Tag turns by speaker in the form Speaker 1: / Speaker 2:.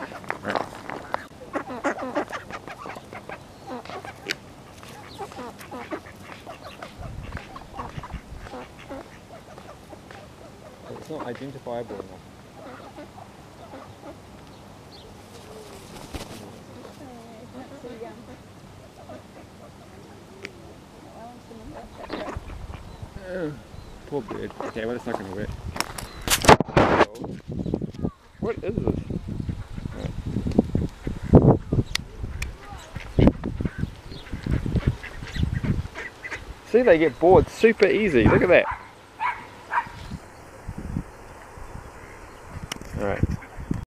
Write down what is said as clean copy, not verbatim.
Speaker 1: It's not identifiable enough. Poor bird. Okay, well, it's not going to work. What is this? See, they get bored super easy. Look at that.